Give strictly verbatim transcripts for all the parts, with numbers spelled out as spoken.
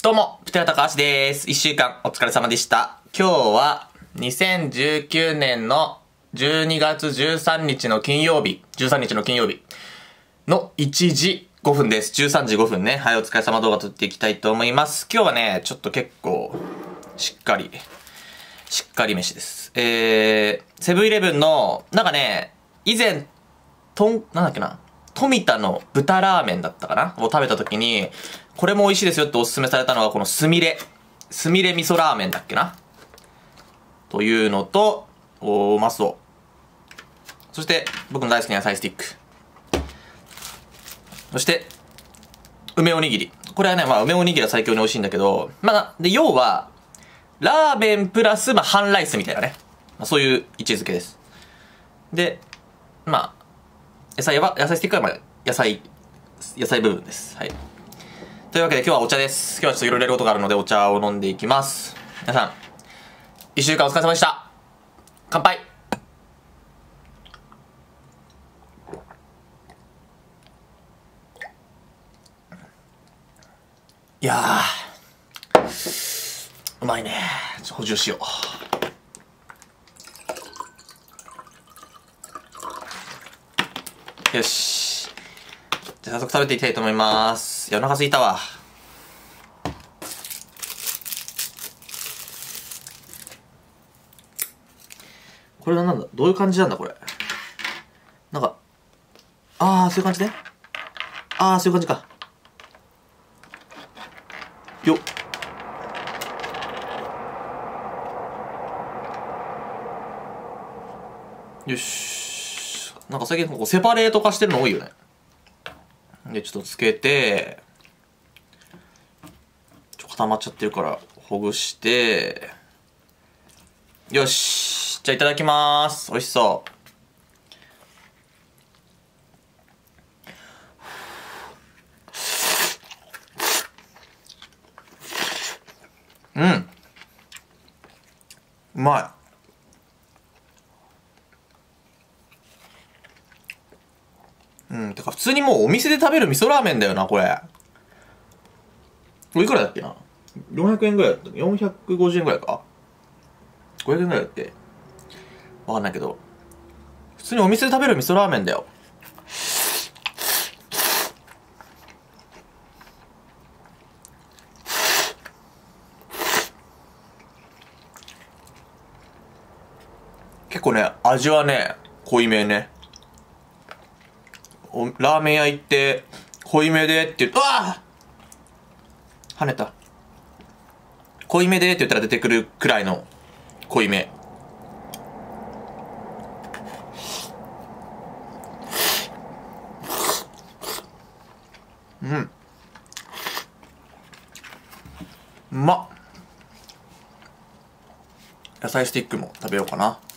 どうも、プテラ高橋です。一週間お疲れ様でした。今日はにせんじゅうきゅうねんのじゅうにがつじゅうさんにちの金曜日、じゅうさんにちの金曜日のいちじごふんです。じゅうさんじごふんね。はい、お疲れ様動画撮っていきたいと思います。今日はね、ちょっと結構、しっかり、しっかり飯です。えー、セブンイレブンの、なんかね、以前、とん、なんだっけな、富田の豚ラーメンだったかなを食べた時に、これも美味しいですよっておすすめされたのがこのすみれ。すみれ味噌ラーメンだっけなというのと、おー、うまそう。そして、僕の大好きな野菜スティック。そして、梅おにぎり。これはね、まあ梅おにぎりは最強に美味しいんだけど、まあ、で、要は、ラーメンプラス、まあ半ライスみたいなね。まあ、そういう位置づけです。で、まあ、野菜は、野菜スティックはまあ、野菜、野菜部分です。はい。というわけで今日はお茶です。今日はちょっといろいろやることがあるのでお茶を飲んでいきます。皆さん、一週間お疲れ様でした。乾杯。いやー、うまいね。ちょっと補充しよう。よし。じゃあ早速食べていきたいと思います。いや、お腹空いたわ。これはなんだ、どういう感じなんだこれ。なんか、あー、そういう感じね。あー、そういう感じか。よっ。よし。なんか最近ここセパレート化してるの多いよね。で、ちょっとつけて、ちょ固まっちゃってるからほぐして、よし。じゃあいただきまーす。美味しそう。うん。うまい。うん、てか普通にもうお店で食べる味噌ラーメンだよな、これ。これいくらだっけな ?よんひゃく 円ぐらいだった。よんひゃくごじゅうえんぐらいか ?ごひゃく 円ぐらいだっけわかんないけど。普通にお店で食べる味噌ラーメンだよ。結構ね、味はね、濃いめね。おラーメン屋行って、濃いめでって言うと、ああ跳ねた。濃いめでって言ったら出てくるくらいの濃いめ。うん。うまっ。野菜スティックも食べようかな。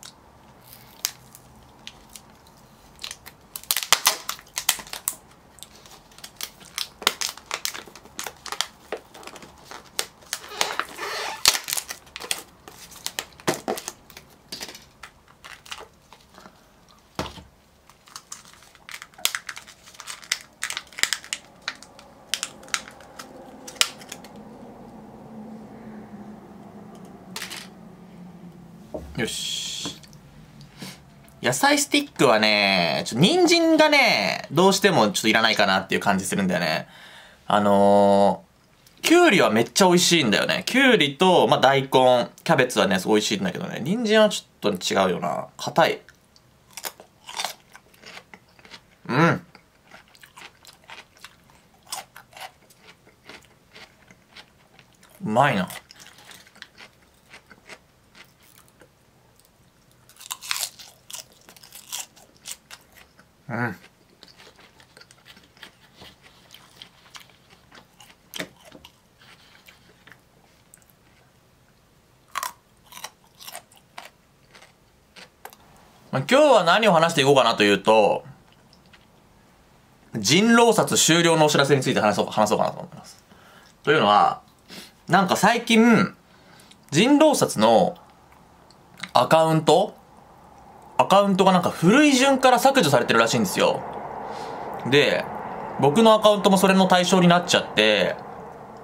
よし。野菜スティックはね、ちょっと人参がね、どうしてもちょっといらないかなっていう感じするんだよね。あのー、きゅうりはめっちゃ美味しいんだよね。きゅうりと、まあ、大根、キャベツはね、すごい美味しいんだけどね。人参はちょっと違うよな。硬い。うん。うまいな。うん。まあ、今日は何を話していこうかなというと、人狼殺終了のお知らせについて話そう、話そうかなと思います。というのは、なんか最近、人狼殺のアカウントアカウントがなんか古い順から削除されてるらしいんですよ。で、僕のアカウントもそれの対象になっちゃって、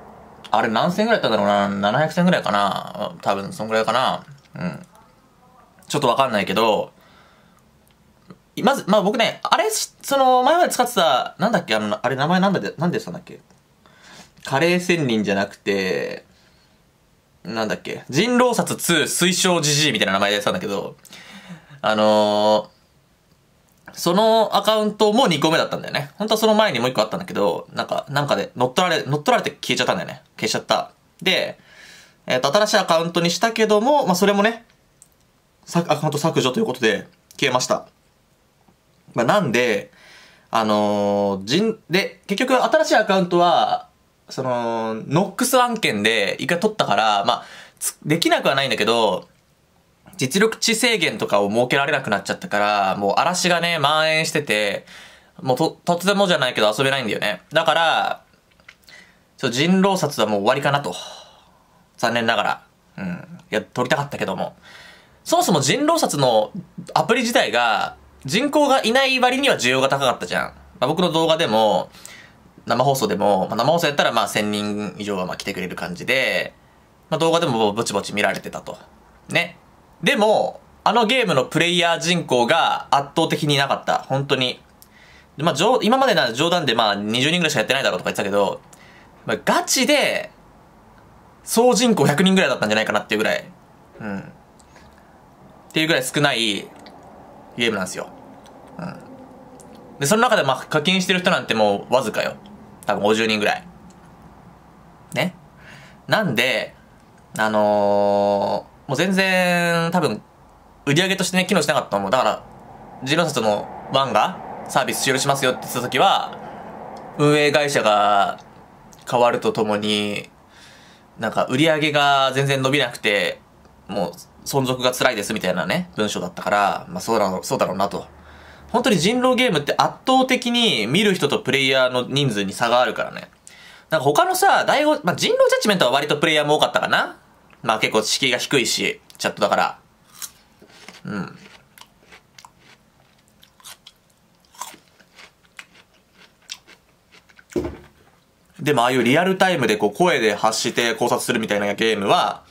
あれ何戦ぐらいだったんだろうな。ななひゃく戦ぐらいかな。多分、そんぐらいかな。うん。ちょっとわかんないけど、まず、まあ僕ね、あれ、その、前まで使ってた、なんだっけ、あの、あれ名前なんだで、なんでしたんだっけ。カレー仙人じゃなくて、なんだっけ、人狼殺ツー推奨ジジイみたいな名前でやってたんだけど、あのー、そのアカウントもにこめだったんだよね。本当はその前にもういっこあったんだけど、なんか、なんかで乗っ取られ、乗っ取られて消えちゃったんだよね。消しちゃった。で、えっと、新しいアカウントにしたけども、まあそれもね、アカウント削除ということで消えました。まあなんで、あのー、人、で、結局新しいアカウントは、その、ノックス案件で一回取ったから、まあ、できなくはないんだけど、実力値制限とかを設けられなくなっちゃったから、もう嵐がね、蔓延してて、もうと、突然もじゃないけど遊べないんだよね。だから、ちょ、人狼殺はもう終わりかなと。残念ながら。うん。いや、撮りたかったけども。そもそも人狼殺のアプリ自体が、人口がいない割には需要が高かったじゃん。まあ、僕の動画でも、生放送でも、まあ、生放送やったらまあせんにん以上はまあ来てくれる感じで、まあ、動画でもぼちぼち見られてたと。ね。でも、あのゲームのプレイヤー人口が圧倒的になかった。本当に。まあ、今までなら冗談でまあにじゅうにんぐらいしかやってないだろうとか言ってたけど、まあ、ガチで、総人口ひゃくにんぐらいだったんじゃないかなっていうぐらい。うん。っていうぐらい少ないゲームなんですよ。うん。で、その中でまあ課金してる人なんてもうわずかよ。多分ごじゅうにんぐらい。ね。なんで、あのー、もう全然多分売り上げとしてね、機能しなかったと思う。だから、ジロサスのワンがサービス終了しますよって言った時は、運営会社が変わるとともに、なんか売り上げが全然伸びなくて、もう存続が辛いですみたいなね、文章だったから、まあそうだろう、そうだろうなと。本当に人狼ゲームって圧倒的に見る人とプレイヤーの人数に差があるからね。なんか他のさ、第五、まあ、人狼ジャッジメントは割とプレイヤーも多かったかな。まあ結構敷居が低いし、チャットだから。うん。でもああいうリアルタイムでこう声で発して考察するみたいなゲームは、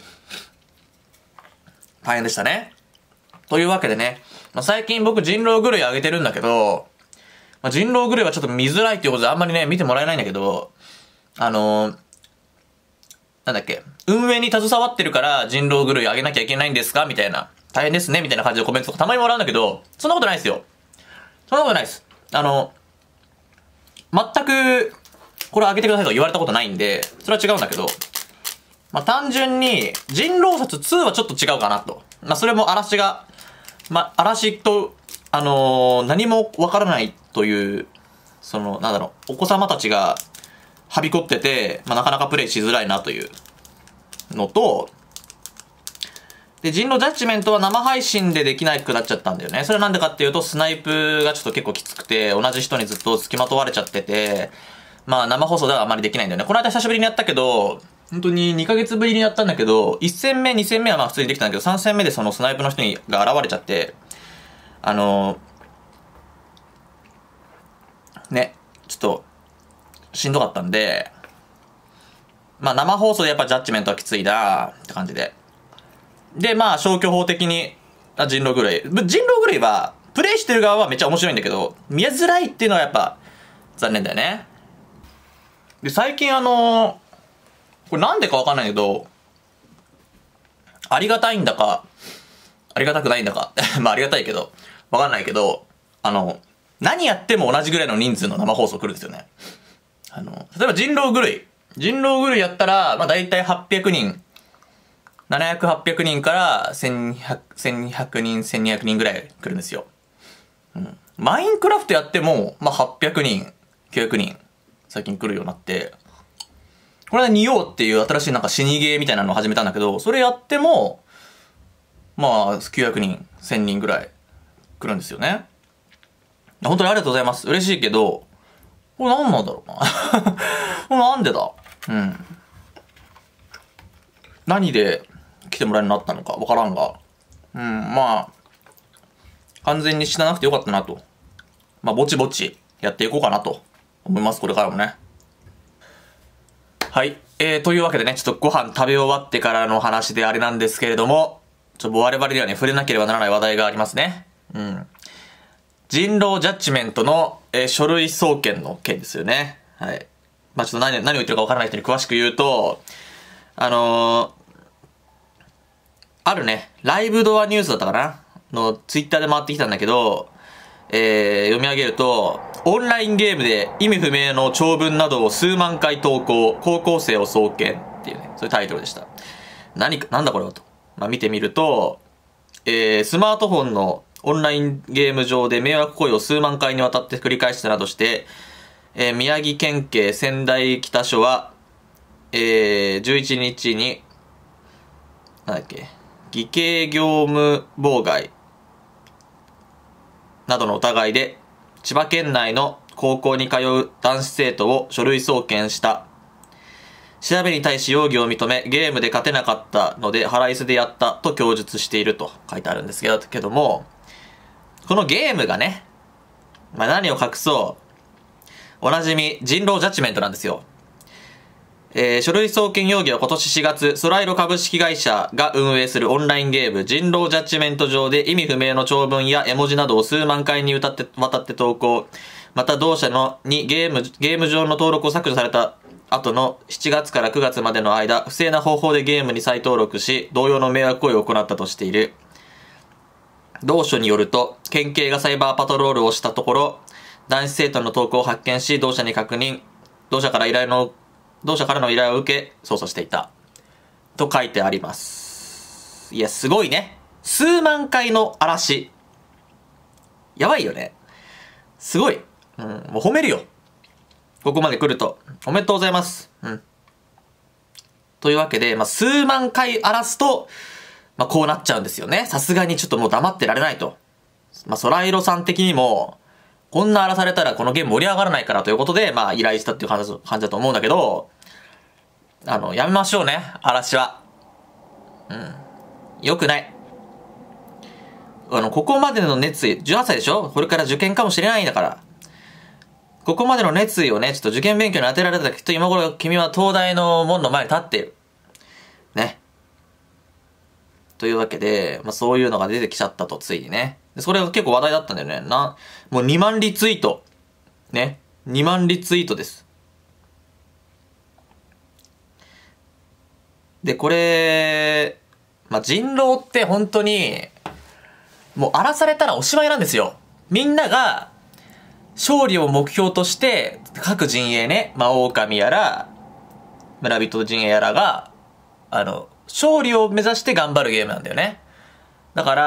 大変でしたね。というわけでね、まあ、最近僕人狼狂い上げてるんだけど、まあ、人狼狂いはちょっと見づらいっていうことであんまりね、見てもらえないんだけど、あのー、なんだっけ、運営に携わってるから人狼狂い上げなきゃいけないんですかみたいな。大変ですねみたいな感じのコメントとかたまにもらうんだけど、そんなことないですよ。そんなことないです。あの、全く、これ上げてくださいと言われたことないんで、それは違うんだけど、まあ、単純に、人狼殺ツーはちょっと違うかなと。まあ、それも嵐が、まあ、嵐と、あのー、何もわからないという、その、なんだろう、お子様たちが、はびこってて、まあ、なかなかプレイしづらいなというのと、で、人狼ジャッジメントは生配信でできなくなっちゃったんだよね。それはなんでかっていうと、スナイプがちょっと結構きつくて、同じ人にずっと付きまとわれちゃってて、まあ生放送ではあまりできないんだよね。この間久しぶりにやったけど、本当ににかげつぶりにやったんだけど、いち戦目、に戦目はまあ普通にできたんだけど、さん戦目でそのスナイプの人にが現れちゃって、あのー、ね、ちょっと、しんどかったんで、まあ生放送でやっぱジャッジメントはきついなって感じで。で、まあ消去法的に、あ人狼狂い。人狼狂いは、プレイしてる側はめっちゃ面白いんだけど、見えづらいっていうのはやっぱ、残念だよね。で、最近あのー、これなんでかわかんないけど、ありがたいんだか、ありがたくないんだか、まあありがたいけど、わかんないけど、あの、何やっても同じぐらいの人数の生放送来るんですよね。あの、例えば人狼狂い。人狼狂いやったら、まあ大体はっぴゃくにん、ななひゃく、はっぴゃくにんからせんにひゃく、せんにひゃくにん、せんにひゃくにんぐらい来るんですよ。うん。マインクラフトやっても、まあはっぴゃくにん、きゅうひゃくにん、最近来るようになって、これはニオーっていう新しいなんか死にゲーみたいなのを始めたんだけど、それやっても、まあきゅうひゃくにん、せんにんぐらい来るんですよね。本当にありがとうございます。嬉しいけど、これ何なんだろうな。これなんでだうん。何で来てもらえるようになったのかわからんが。うん、まあ、完全に死ななくてよかったなと。まあ、ぼちぼちやっていこうかなと思います、これからもね。はい。 えー、というわけでね、ちょっとご飯食べ終わってからの話であれなんですけれども、ちょっと我々にはね、触れなければならない話題がありますね。うん。人狼ジャッジメントの、えー、書類送検の件ですよね。はい。まあちょっと何、何を言ってるかわからない人に詳しく言うと、あのー、あるね、ライブドアニュースだったかなのツイッターで回ってきたんだけど、えー、読み上げると、オンラインゲームで意味不明の長文などを数万回投稿、高校生を送検っていうね、そういうタイトルでした。何か、なんだこれはと。まあ見てみると、えー、スマートフォンのオンラインゲーム上で迷惑行為を数万回にわたって繰り返したなどして、えー、宮城県警仙台北署は、えー、じゅういちにちに、なんだっけ、偽計業務妨害などの疑いで千葉県内の高校に通う男子生徒を書類送検した。調べに対し容疑を認め、ゲームで勝てなかったので腹いせでやったと供述していると書いてあるんですけども、このゲームがね、まあ、何を隠そう、おなじみ人狼ジャッジメントなんですよ。えー、書類送検容疑は今年しがつ、ソライロ株式会社が運営するオンラインゲーム、人狼ジャッジメント上で意味不明の長文や絵文字などを数万回にわたって渡って投稿、また同社のにゲーム、ゲーム上の登録を削除された後のしちがつからくがつまでの間、不正な方法でゲームに再登録し、同様の迷惑行為を行ったとしている。同書によると、県警がサイバーパトロールをしたところ、男子生徒の投稿を発見し、同社に確認、同社から依頼の同社からの依頼を受け、捜査していた。と書いてあります。いや、すごいね。数万回の嵐。やばいよね。すごい。うん、もう褒めるよ。ここまで来ると。おめでとうございます。うん。というわけで、まあ、数万回荒らすと、まあ、こうなっちゃうんですよね。さすがにちょっともう黙ってられないと。まあ、ソライロさん的にも、こんな荒らされたらこのゲーム盛り上がらないからということで、まあ依頼したっていう感じだと思うんだけど、あの、やめましょうね、嵐は。うん。よくない。あの、ここまでの熱意、じゅうはっさいでしょ？これから受験かもしれないんだから。ここまでの熱意をね、ちょっと受験勉強に当てられたらきっと今頃君は東大の門の前に立っている。ね。というわけで、まあそういうのが出てきちゃったと、ついにね。それが結構話題だったんだよね。な、もうにまんリツイート。ね。にまんリツイートです。で、これ、まあ、人狼って本当に、もう荒らされたらおしまいなんですよ。みんなが、勝利を目標として、各陣営ね、まあ、狼やら、村人陣営やらが、あの、勝利を目指して頑張るゲームなんだよね。だから、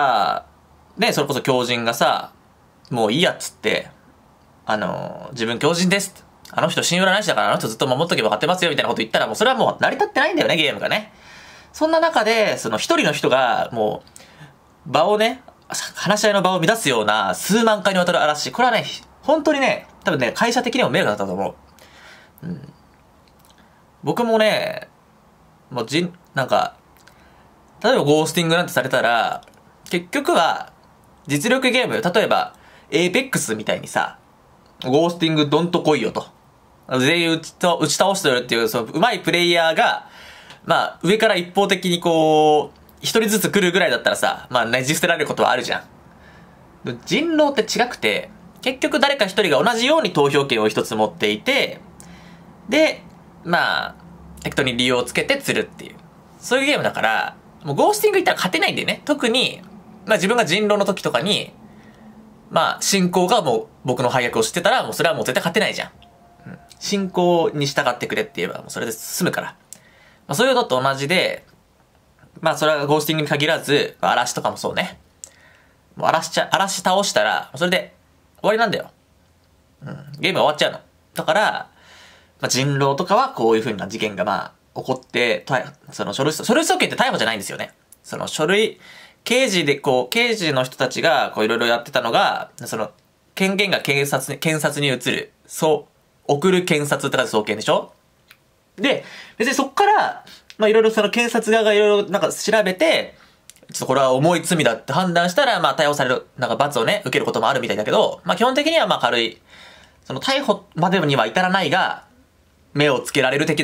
ね、それこそ狂人がさ、もういいやっつって、あの、自分狂人です。あの人信用ないしだからあの人ずっと守っとけば勝てますよみたいなこと言ったらもうそれはもう成り立ってないんだよね、ゲームがね。そんな中で、その一人の人がもう、場をね、話し合いの場を乱すような数万回にわたる嵐。これはね、本当にね、多分ね、会社的にも迷惑だったと思う。うん。僕もね、もうじん、なんか、例えばゴースティングなんてされたら、結局は、実力ゲーム、例えば、エーペックスみたいにさ、ゴースティングどんと来いよと。全員打ちと打ち倒してるっていう、その、上手いプレイヤーが、まあ、上から一方的にこう、一人ずつ来るぐらいだったらさ、まあ、ねじ捨てられることはあるじゃん。人狼って違くて、結局誰か一人が同じように投票権を一つ持っていて、で、まあ、適当に理由をつけて釣るっていう。そういうゲームだから、もうゴースティングいったら勝てないんだよね。特に、まあ自分が人狼の時とかに、まあ進行がもう僕の配役を知ってたら、もうそれはもう絶対勝てないじゃん。うん、進行に従ってくれって言えば、もうそれで済むから。まあそういうのと同じで、まあそれはゴースティングに限らず、まあ、嵐とかもそうね。もう嵐しちゃ、嵐倒したら、それで終わりなんだよ。うん、ゲームが終わっちゃうの。だから、まあ、人狼とかはこういう風な事件がまあ、起こって、その書類、書類送検って逮捕じゃないんですよね。その書類、刑事でこう、刑事の人たちがこういろいろやってたのが、その、権限が検察に、検察に移る。そう、送る検察って書いて送検でしょ？で、別にそっから、まあいろいろその検察側がいろいろなんか調べて、ちょっとこれは重い罪だって判断したら、まあ逮捕される、なんか罰をね、受けることもあるみたいだけど、まあ基本的にはまあ軽い、その逮捕までには至らないが、目をつけられる的なね、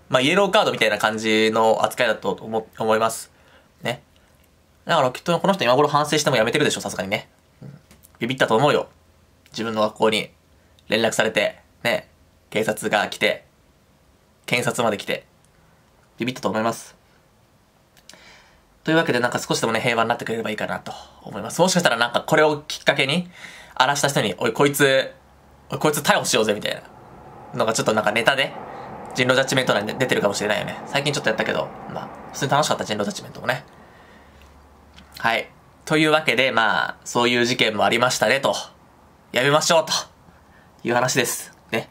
まあ、イエローカードみたいな感じの扱いだと思、思います。ね。だからきっとこの人今頃反省してもやめてるでしょ、さすがにね。うん、ビビったと思うよ。自分の学校に連絡されて、ね、警察が来て、検察まで来て、ビビったと思います。というわけでなんか少しでもね、平和になってくれればいいかなと思います。もしかしたらなんかこれをきっかけに、荒らした人に、おい、こいつ、おい、こいつ逮捕しようぜ、みたいなのがちょっとなんかネタで、人狼ジャッジメント内で出てるかもしれないよね。最近ちょっとやったけど、まあ、普通に楽しかった人狼ジャッジメントもね。はい。というわけで、まあ、そういう事件もありましたね、と。やめましょう、という話です。ね。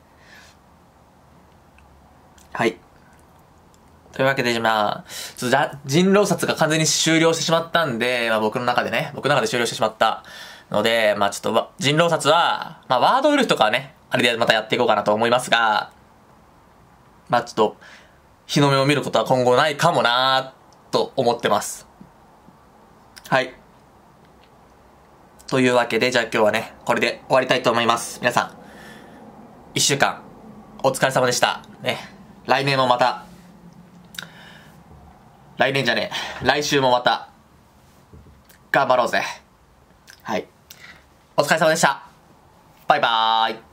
はい。というわけで、まあ、ちょっと人狼殺が完全に終了してしまったんで、まあ僕の中でね、僕の中で終了してしまったので、まあちょっと人狼殺は、まあワードウルフとかはね、あれでまたやっていこうかなと思いますが、まあちょっと、日の目を見ることは今後ないかもなーと思ってます。はい。というわけで、じゃあ今日はね、これで終わりたいと思います。皆さん、一週間、お疲れ様でした。ね。来年もまた、来年じゃねえ。来週もまた、頑張ろうぜ。はい。お疲れ様でした。バイバーイ。